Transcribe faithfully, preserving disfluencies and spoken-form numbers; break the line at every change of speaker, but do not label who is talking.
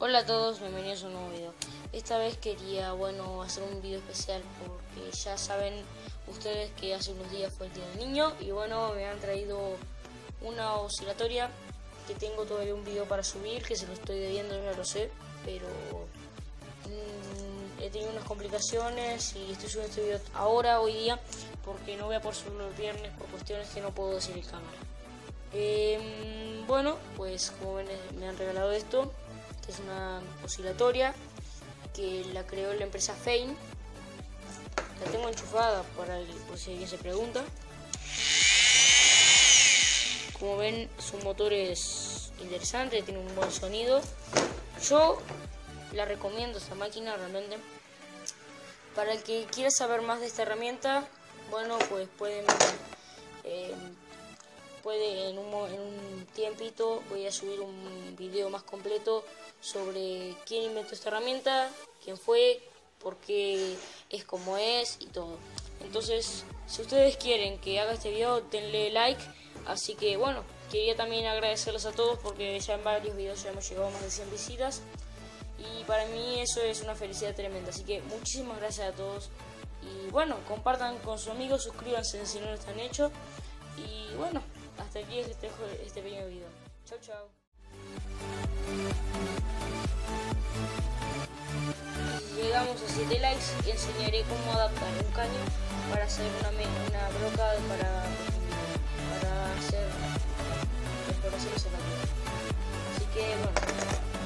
Hola a todos, bienvenidos a un nuevo video. Esta vez quería, bueno, hacer un video especial porque ya saben ustedes que hace unos días fue el día del niño y bueno, me han traído una oscilatoria que tengo todavía un video para subir, que se lo estoy debiendo, ya lo sé, pero mmm, he tenido unas complicaciones y estoy subiendo este video ahora, hoy día, porque no voy a poder subirlo el viernes por cuestiones que no puedo decir en cámara. Eh, bueno, pues como ven, me han regalado esto, que es una oscilatoria que la creó la empresa Fein. La tengo enchufada para el, por si alguien se pregunta. Como ven, su motor es interesante, tiene un buen sonido. Yo la recomiendo esta máquina realmente. Para el que quiera saber más de esta herramienta, bueno, pues pueden eh, puede en un, en un tiempito voy a subir un video más completo sobre quién inventó esta herramienta, quién fue, por qué es como es y todo. Entonces, si ustedes quieren que haga este video, denle like. Así que bueno, quería también agradecerles a todos porque ya en varios videos ya hemos llegado a más de cien visitas y para mí eso es una felicidad tremenda. Así que muchísimas gracias a todos y bueno, compartan con sus amigos, suscríbanse si no lo están hecho y bueno, hasta aquí este, este pequeño video. Chau chau. Si llegamos a siete likes, enseñaré cómo adaptar un caño para hacer una, una broca para, para hacer exploraciones en la tierra. Así que bueno.